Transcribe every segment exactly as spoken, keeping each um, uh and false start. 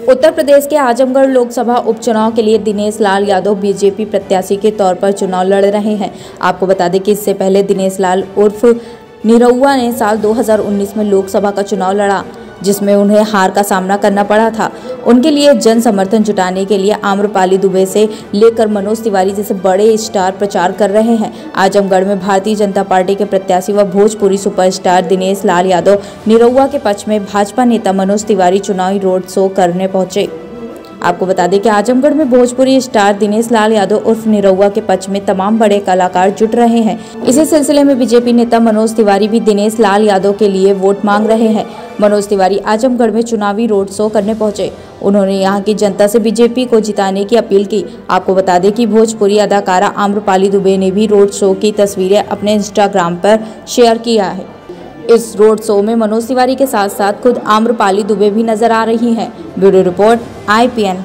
उत्तर प्रदेश के आजमगढ़ लोकसभा उपचुनाव के लिए दिनेश लाल यादव बीजेपी प्रत्याशी के तौर पर चुनाव लड़ रहे हैं। आपको बता दें कि इससे पहले दिनेश लाल उर्फ निरहुआ ने साल दो हज़ार उन्नीस में लोकसभा का चुनाव लड़ा, जिसमें उन्हें हार का सामना करना पड़ा था। उनके लिए जन समर्थन जुटाने के लिए आम्रपाली दुबे से लेकर मनोज तिवारी जैसे बड़े स्टार प्रचार कर रहे हैं। आजमगढ़ में भारतीय जनता पार्टी के प्रत्याशी व भोजपुरी सुपरस्टार दिनेश लाल यादव निरहुआ के पक्ष में भाजपा नेता मनोज तिवारी चुनावी रोड शो करने पहुंचे। आपको बता दें कि आजमगढ़ में भोजपुरी स्टार दिनेश लाल यादव उर्फ निरहुआ के पक्ष में तमाम बड़े कलाकार जुट रहे हैं। इसी सिलसिले में बीजेपी नेता मनोज तिवारी भी दिनेश लाल यादव के लिए वोट मांग रहे हैं। मनोज तिवारी आजमगढ़ में चुनावी रोड शो करने पहुंचे। उन्होंने यहां की जनता से बीजेपी को जिताने की अपील की। आपको बता दें कि भोजपुरी अदाकारा आम्रपाली दुबे ने भी रोड शो की तस्वीरें अपने इंस्टाग्राम पर शेयर किया है। इस रोड शो में मनोज तिवारी के साथ साथ खुद आम्रपाली दुबे भी नजर आ रही हैं। Bureau report I P N.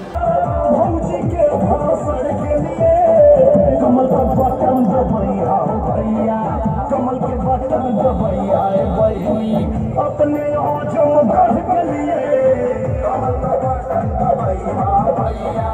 अपने